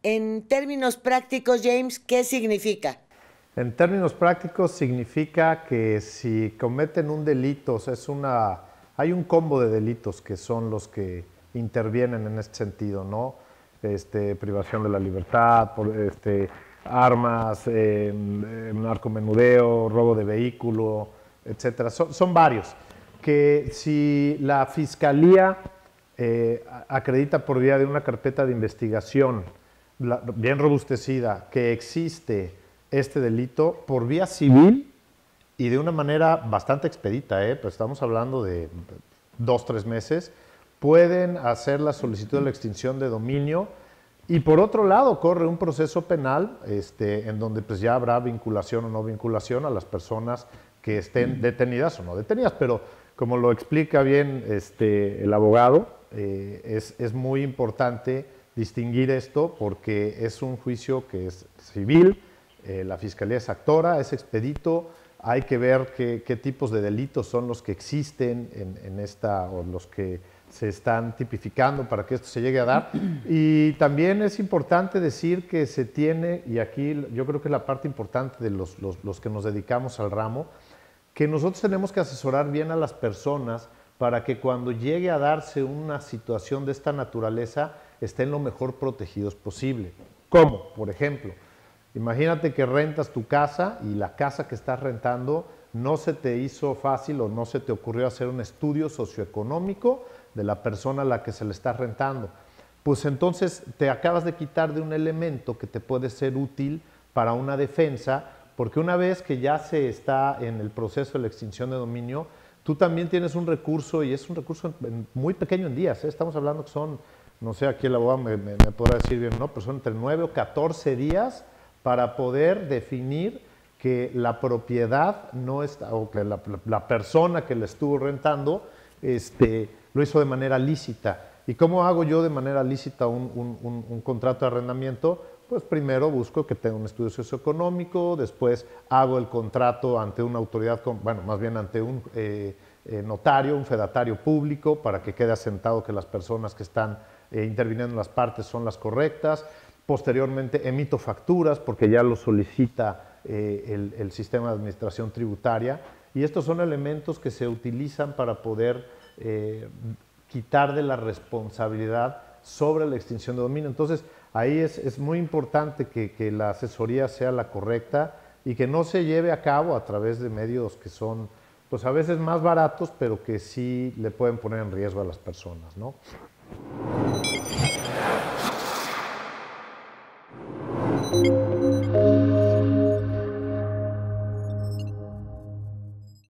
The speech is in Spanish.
En términos prácticos, James, ¿qué significa? En términos prácticos significa que si cometen un delito, o sea, hay un combo de delitos que son los que intervienen en este sentido, ¿no? Privación de la libertad, armas, narcomenudeo, robo de vehículo, etcétera. Son varios. Que si la Fiscalía acredita por vía de una carpeta de investigación bien robustecida que existe este delito por vía civil y de una manera bastante expedita, pues estamos hablando de 2-3 meses, pueden hacer la solicitud de la extinción de dominio y por otro lado corre un proceso penal en donde pues ya habrá vinculación o no vinculación a las personas que estén detenidas o no detenidas, pero como lo explica bien el abogado, es muy importante distinguir esto porque es un juicio que es civil, la Fiscalía es actora, es expedito, hay que ver qué tipos de delitos son los que existen en esta o los que se están tipificando para que esto se llegue a dar. Y también es importante decir que se tiene, y aquí yo creo que es la parte importante de los que nos dedicamos al ramo, que nosotros tenemos que asesorar bien a las personas para que cuando llegue a darse una situación de esta naturaleza estén lo mejor protegidos posible. ¿Cómo? Por ejemplo, imagínate que rentas tu casa y la casa que estás rentando no se te hizo fácil o no se te ocurrió hacer un estudio socioeconómico de la persona a la que se le está rentando. Pues entonces te acabas de quitar de un elemento que te puede ser útil para una defensa, porque una vez que ya se está en el proceso de la extinción de dominio, tú también tienes un recurso y es un recurso muy pequeño en días. Estamos hablando que son, no sé, aquí el abogado me podrá decir bien, no, pero son entre 9 o 14 días para poder definir que la propiedad no está, o que la persona que le estuvo rentando lo hizo de manera lícita. ¿Y cómo hago yo de manera lícita un contrato de arrendamiento? Pues primero busco que tenga un estudio socioeconómico, después hago el contrato ante una autoridad, bueno, más bien ante un notario, un fedatario público, para que quede asentado que las personas que están interviniendo en las partes son las correctas. Posteriormente emito facturas porque ya lo solicita el sistema de administración tributaria y estos son elementos que se utilizan para poder quitar de la responsabilidad sobre la extinción de dominio. Entonces ahí es muy importante que la asesoría sea la correcta y que no se lleve a cabo a través de medios que son pues a veces más baratos pero que sí le pueden poner en riesgo a las personas, ¿no?